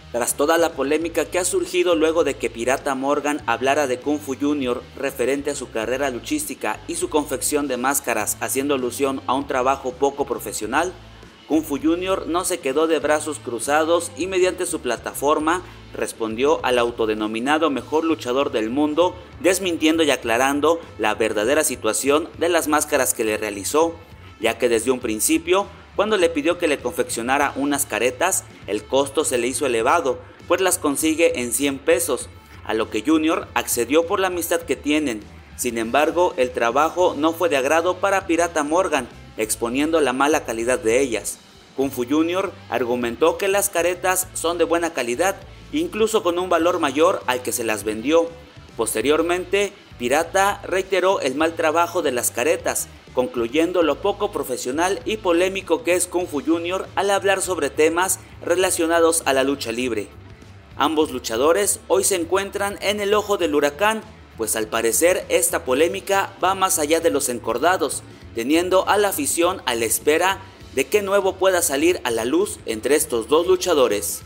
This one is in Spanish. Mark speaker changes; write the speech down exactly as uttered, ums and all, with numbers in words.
Speaker 1: Tras toda la polémica que ha surgido luego de que Pirata Morgan hablara de Kung Fu Junior referente a su carrera luchística y su confección de máscaras haciendo alusión a un trabajo poco profesional, Kung Fu Junior no se quedó de brazos cruzados y mediante su plataforma respondió al autodenominado mejor luchador del mundo, desmintiendo y aclarando la verdadera situación de las máscaras que le realizó, ya que desde un principio, cuando le pidió que le confeccionara unas caretas, el costo se le hizo elevado, pues las consigue en cien pesos, a lo que Junior accedió por la amistad que tienen. Sin embargo, el trabajo no fue de agrado para Pirata Morgan, exponiendo la mala calidad de ellas. Kung Fu Junior argumentó que las caretas son de buena calidad, incluso con un valor mayor al que se las vendió. Posteriormente, Pirata reiteró el mal trabajo de las caretas, concluyendo lo poco profesional y polémico que es Kung Fu Junior al hablar sobre temas relacionados a la lucha libre. Ambos luchadores hoy se encuentran en el ojo del huracán, pues al parecer esta polémica va más allá de los encordados, teniendo a la afición a la espera de qué nuevo pueda salir a la luz entre estos dos luchadores.